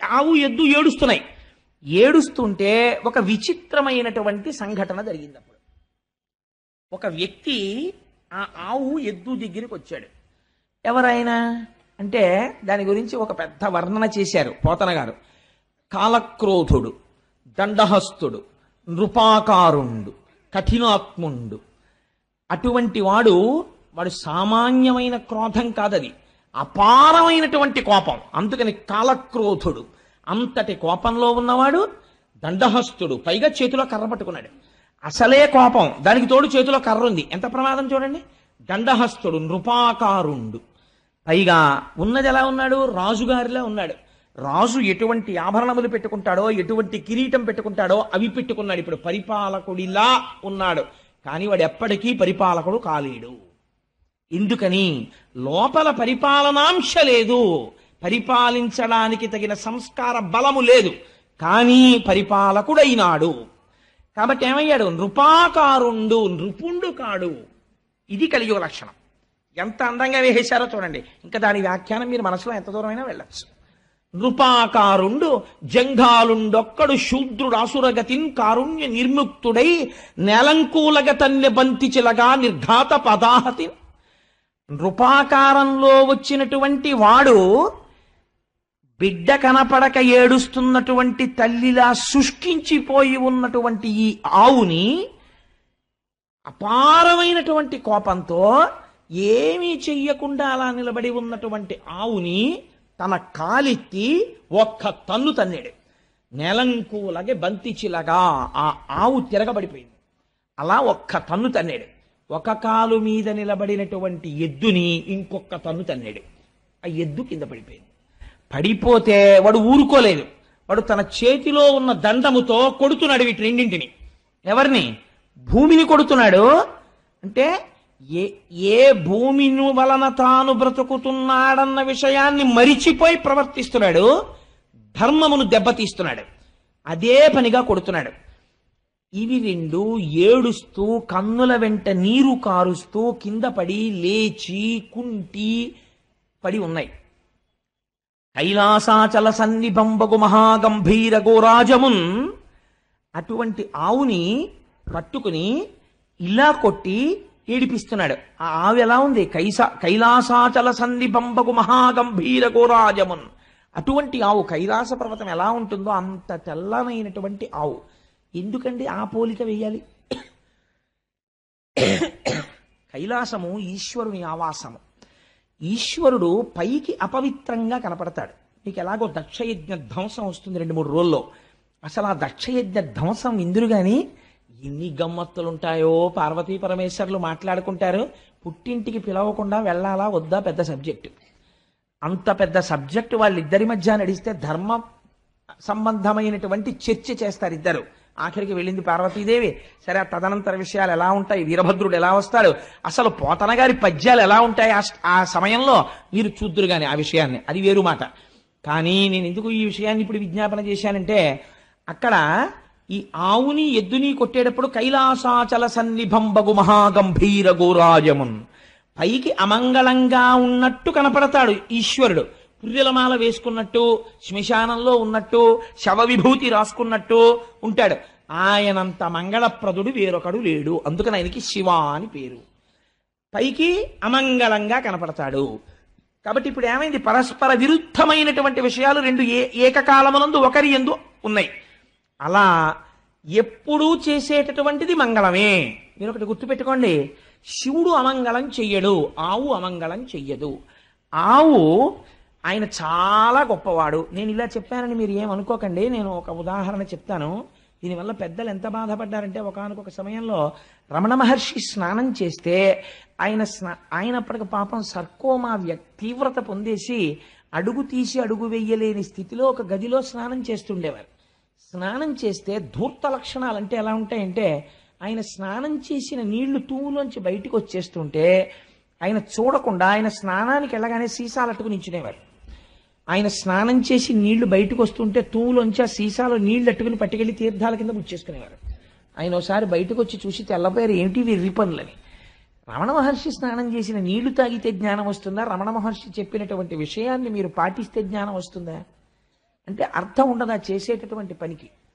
ఆవు ఎద్దు ఏడుస్తున్నాయి. ఏడుస్తుంటే ఒక విచిత్రమైనటువంటి సంఘటన జరిగింది. అప్పుడు ఒక వ్యక్తి ఆ ఆవు ఎద్దు దగ్గరికి వచ్చాడు. ఎవరైనా అంటే దాని గురించి ఒక పెద్ద వర్ణన చేశారు పోతన గారు. కాలక్రోధుడు, దండహస్తుడు, నృపాకారుండు, కఠినాత్ముండు. అటువంటి వాడు సామాన్యమైన క్రోధం కాదది, అపారమైనటువంటి కోపం. అందుకని కాలక్రోధుడు. అంతటి కోపంలో ఉన్నవాడు. దండహస్తుడు, పైగా చేతిలో కర్ర పట్టుకున్నాడు. అసలే కోపం, దానికి తోడు చేతిలో కర్ర ఉంది. ఎంత ప్రమాదం చూడండి. దండహస్తుడు, నృపాకారుండు. పైగా ఉన్నది ఎలా ఉన్నాడు? రాజుగారిలా ఉన్నాడు. రాజు ఎటువంటి ఆభరణములు పెట్టుకుంటాడో, ఎటువంటి కిరీటం పెట్టుకుంటాడో అవి పెట్టుకున్నాడు. ఇప్పుడు పరిపాలకుడిలా ఉన్నాడు. కానీ వాడు ఎప్పటికీ పరిపాలకుడు కాలేడు. ఎందుకని? లోపల పరిపాలనాంశ లేదు, పరిపాలించడానికి తగిన సంస్కార బలము లేదు. కానీ పరిపాలకుడైనాడు. కాబట్టి ఏమయ్యాడు? నృపాకారుండు, నృపుండు కాడు. ఇది కలియుగ లక్షణం. ఎంత అందంగా వేసేశారో చూడండి. ఇంకా దాని వ్యాఖ్యానం మీరు మనసులో ఎంత దూరమైనా వెళ్ళచ్చు. నృపాకారుండు జంఘాలుండొక్కడు శూద్రుడు అసురగతిన్ కారుణ్య నిర్ముక్తుడై నెలంకూలగ తన్నె బంతిచిలగా నిర్ఘాత పదాహతి. నృపాకారంలో వచ్చినటువంటి వాడు బిడ్డ కనపడక ఏడుస్తున్నటువంటి తల్లిలా శుష్కించిపోయి ఉన్నటువంటి ఈ ఆవుని అపారమైనటువంటి కోపంతో ఏమీ చెయ్యకుండా అలా నిలబడి ఉన్నటువంటి ఆవుని తన కాలెత్తి ఒక్క తన్ను తన్నాడు. నెలంకూలగే బంతిచిలగా ఆ ఆవు తిరగబడిపోయింది. అలా ఒక్క తన్ను తన్నాడు. ఒక కాలు మీద నిలబడినటువంటి ఎద్దుని ఇంకొక తన్ను తన్నాడు. ఆ ఎద్దు కింద పడిపోయింది. పడిపోతే వాడు ఊరుకోలేదు. వాడు తన చేతిలో ఉన్న దండముతో కొడుతున్నాడు వీటి రెండింటిని. ఎవరిని? భూమిని కొడుతున్నాడు. అంటే ఏ భూమిని వలన తాను బ్రతుకుతున్నాడన్న విషయాన్ని మరిచిపోయి ప్రవర్తిస్తున్నాడు. ధర్మమును దెబ్బతీస్తున్నాడు. అదే పనిగా కొడుతున్నాడు. ఇవి రెండు ఏడుస్తూ కన్నుల వెంట నీరు కారుస్తూ కింద పడి లేచి కుంటి పడి ఉన్నాయి. కైలాసాచల సన్నిభంబగు మహాగంభీర గోరాజమున్ అటువంటి ఆవుని పట్టుకుని ఇలా కొట్టి ఏడిపిస్తున్నాడు. ఆ ఆవు ఎలా ఉంది? కైలాసాచల సన్నిభంబగు మహాగంభీర గోరాజమున్. అటువంటి ఆవు కైలాస పర్వతం ఎలా ఉంటుందో అంత తెల్లమైనటువంటి ఆవు. ఎందుకండి ఆ పోలిక వేయాలి? కైలాసము ఈశ్వరుని ఆవాసము. ఈశ్వరుడు పైకి అపవిత్రంగా కనపడతాడు. మీకు ఎలాగో దక్షయజ్ఞ ధ్వంసం వస్తుంది 2-3 రోజుల్లో. అసలు ఆ దక్షయజ్ఞ ధ్వంసం ఇందురు గాని ఎన్ని గమ్మత్తులుంటాయో. పార్వతీ పరమేశ్వరులు మాట్లాడుకుంటారు. పుట్టింటికి పిలవకుండా వెళ్ళాలా వద్దా పెద్ద సబ్జెక్టు. అంత పెద్ద సబ్జెక్టు వాళ్ళిద్దరి మధ్య నడిస్తే ధర్మ సంబంధమైనటువంటి చర్చ చేస్తారు ఇద్దరు. ఆఖరికి వెళ్ళింది పార్వతీదేవి. సరే, ఆ తదనంతర విషయాలు ఎలా ఉంటాయి, వీరభద్రుడు ఎలా వస్తాడు, అసలు పోతన గారి పద్యాలు ఎలా ఉంటాయి ఆ సమయంలో మీరు చూద్దురు కానీ ఆ విషయాన్ని. అది వేరు మాట. కానీ నేను ఎందుకు ఈ విషయాన్ని ఇప్పుడు విజ్ఞాపన చేశానంటే, అక్కడ ఈ ఆవుని ఎద్దుని కొట్టేటప్పుడు కైలాసాచల సన్నిభంబగు మహాగంభీర గోరాజమున్. పైకి అమంగళంగా ఉన్నట్టు కనపడతాడు ఈశ్వరుడు. పుర్రెలమాల వేసుకున్నట్టు, శ్మశానంలో ఉన్నట్టు, శవ విభూతి రాసుకున్నట్టు ఉంటాడు. ఆయనంత మంగళప్రదుడు వేరొకడు లేడు. అందుకని ఆయనకి శివ అని పేరు. పైకి అమంగళంగా కనపడతాడు. కాబట్టి ఇప్పుడు ఏమైంది? పరస్పర విరుద్ధమైనటువంటి విషయాలు రెండు ఏకకాలమునందు ఒకరి యందు ఉన్నాయి. అలా ఎప్పుడూ చేసేటటువంటిది మంగళమే. మీరు ఒకటి గుర్తుపెట్టుకోండి, శివుడు అమంగళం చెయ్యడు, ఆవు అమంగళం చెయ్యదు. ఆవు ఆయన చాలా గొప్పవాడు. నేను ఇలా చెప్పానని మీరు ఏమనుకోకండి. నేను ఒక ఉదాహరణ చెప్తాను. దీనివల్ల పెద్దలు ఎంత బాధపడ్డారంటే, ఒకానొక సమయంలో రమణ మహర్షి స్నానం చేస్తే ఆయనప్పటికి పాపం సర్కోమా తీవ్రత పొందేసి అడుగు తీసి అడుగు వెయ్యలేని స్థితిలో ఒక గదిలో స్నానం చేస్తుండేవారు. స్నానం చేస్తే ధూర్త లక్షణాలు అంటే ఎలా ఉంటాయంటే, ఆయన స్నానం చేసిన నీళ్లు తూములోంచి బయటికి వచ్చేస్తుంటే ఆయన చూడకుండా ఆయన స్నానానికి వెళ్ళగానే సీసాలు అట్టుకుని నించునేవారు. ఆయన స్నానం చేసి నీళ్లు బయటకు వస్తుంటే తూములోంచి ఆ సీసాలో నీళ్లు అట్టుకుని పట్టుకెళ్లి తీర్థాల కింద ముచ్చేసుకునేవారు. ఆయన ఒకసారి బయటకు వచ్చి చూసి తెల్లపోయారు, ఏమిటి వీరి పనులని. రమణ మహర్షి స్నానం చేసిన నీళ్లు తాగితే జ్ఞానం వస్తుందా? రమణ మహర్షి చెప్పినటువంటి విషయాన్ని మీరు పాటిస్తే జ్ఞానం వస్తుందా? అంటే అర్థం ఉండదా చేసేటటువంటి పనికి.